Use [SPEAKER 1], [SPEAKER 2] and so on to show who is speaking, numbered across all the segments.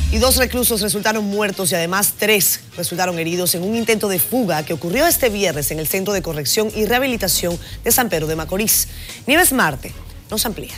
[SPEAKER 1] Y 2 reclusos resultaron muertos y además 3 resultaron heridos en un intento de fuga que ocurrió este viernes en el Centro de Corrección y Rehabilitación de San Pedro de Macorís. Nieves Marte nos amplía.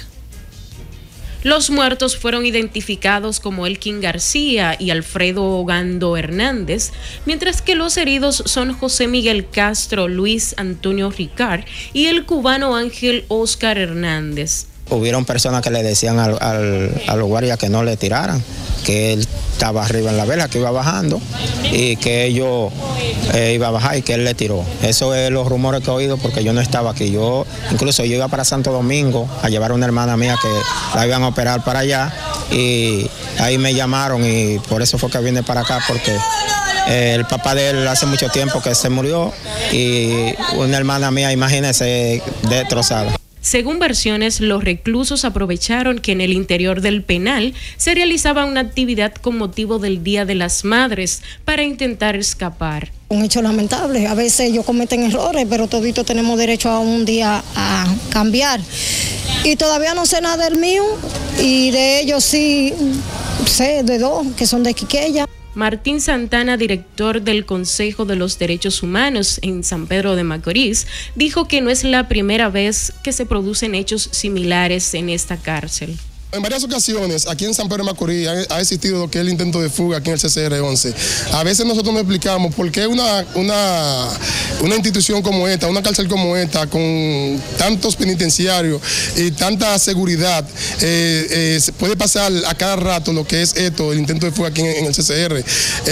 [SPEAKER 2] Los muertos fueron identificados como Elkin García y Alfredo Gando Hernández, mientras que los heridos son José Miguel Castro, Luis Antonio Ricard y el cubano Ángel Oscar Hernández.
[SPEAKER 3] Hubieron personas que le decían a los guardias que no le tiraran, que él estaba arriba en la vela, que iba bajando y que ellos iba a bajar y que él le tiró. Eso es los rumores que he oído porque yo no estaba aquí. Incluso yo iba para Santo Domingo a llevar a una hermana mía que la iban a operar para allá y ahí me llamaron y por eso fue que vine para acá porque el papá de él hace mucho tiempo que se murió y una hermana mía, imagínese, destrozada.
[SPEAKER 2] Según versiones, los reclusos aprovecharon que en el interior del penal se realizaba una actividad con motivo del Día de las Madres para intentar escapar.
[SPEAKER 4] Un hecho lamentable, a veces ellos cometen errores, pero toditos tenemos derecho a un día a cambiar. Y todavía no sé nada del mío y de ellos sí sé de 2 que son de Quiqueya.
[SPEAKER 2] Martín Santana, director del Consejo de los Derechos Humanos en San Pedro de Macorís, dijo que no es la primera vez que se producen hechos similares en esta cárcel.
[SPEAKER 5] En varias ocasiones, aquí en San Pedro de Macorís ha existido lo que es el intento de fuga aquí en el CCR-11. A veces nosotros nos explicamos por qué una institución como esta, una cárcel como esta, con tantos penitenciarios y tanta seguridad, puede pasar a cada rato lo que es esto, el intento de fuga aquí en el CCR.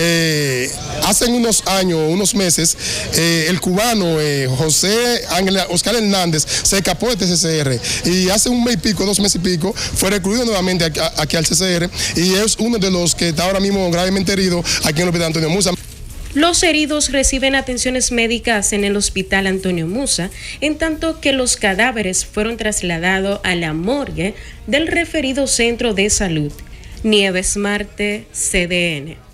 [SPEAKER 5] Hace unos años, unos meses, el cubano José Oscar Hernández se escapó de este CCR y hace un mes y pico, 2 meses y pico, fue recluido nuevamente aquí al CCR y es uno de los que está ahora mismo gravemente herido aquí en el Hospital Antonio Musa.
[SPEAKER 2] Los heridos reciben atenciones médicas en el Hospital Antonio Musa, en tanto que los cadáveres fueron trasladados a la morgue del referido centro de salud. Nieves Marte, CDN.